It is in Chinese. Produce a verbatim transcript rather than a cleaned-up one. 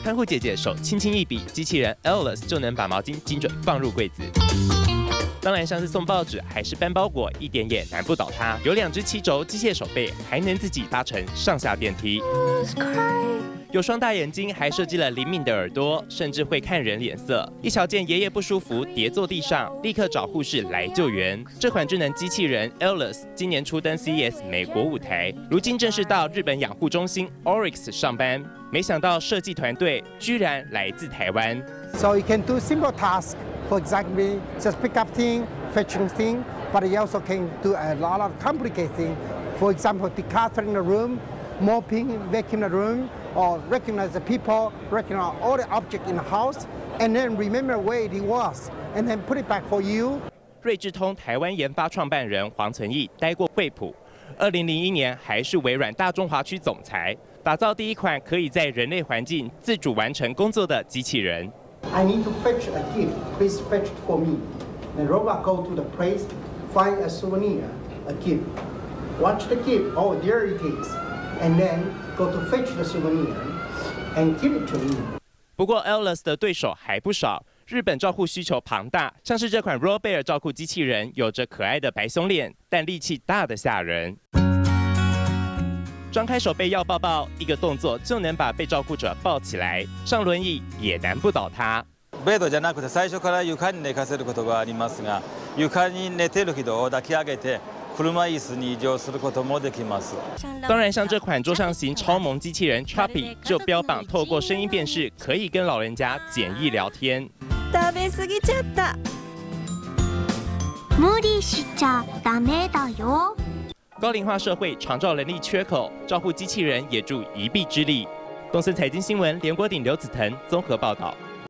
看护姐姐手轻轻一比，机器人 Alice 就能把毛巾精准放入柜子。 当然，像是送报纸还是搬包裹，一点也难不倒它。有两只七轴机械手背，还能自己搭乘上下电梯。有双大眼睛，还设计了灵敏的耳朵，甚至会看人脸色。一瞧见爷爷不舒服，跌坐地上，立刻找护士来救援。这款智能机器人 Alice 今年初登 C E S 美国舞台，如今正式到日本养护中心 Orix 上班。没想到设计团队居然来自台湾。 So you can do simple tasks. For example, just pick up thing, fetching thing, but you also can do a lot of complicated things. For example, decluttering the room, mopping, vacuuming the room, or recognize the people, recognize all the objects in the house, and then remember where it was, and then put it back for you. 瑞智通台湾研发创办人黄存义待过惠普，二零零一年还是微软大中华区总裁，打造第一款可以在人类环境自主完成工作的机器人。 I need to fetch a gift. Please fetch it for me. The robot go to the place, find a souvenir, a gift. Watch the gift. Oh, there it is. And then go to fetch the souvenir and give it to me. 不过 Alice 的对手还不少，日本照护需求庞大，像是这款 Roll Bear 照顾机器人，有着可爱的白松脸，但力气大得吓人。 张开手背要抱抱，一个动作就能把被照顾者抱起来，上轮椅也难不倒他。 ベッドじゃなくて最初から床に寝かせることがありますが、床に寝てる人を抱き上げて車椅子に移動することもできます。 当然，像这款桌上型超萌機器人 Choppy 就标榜透过声音辨识，可以跟老人家简易聊天。 食べ過ぎちゃった。 無理しちゃダメだよ。 高龄化社会长照人力缺口，照护机器人也助一臂之力。东森财经新闻，连国鼎、刘子腾综合报道。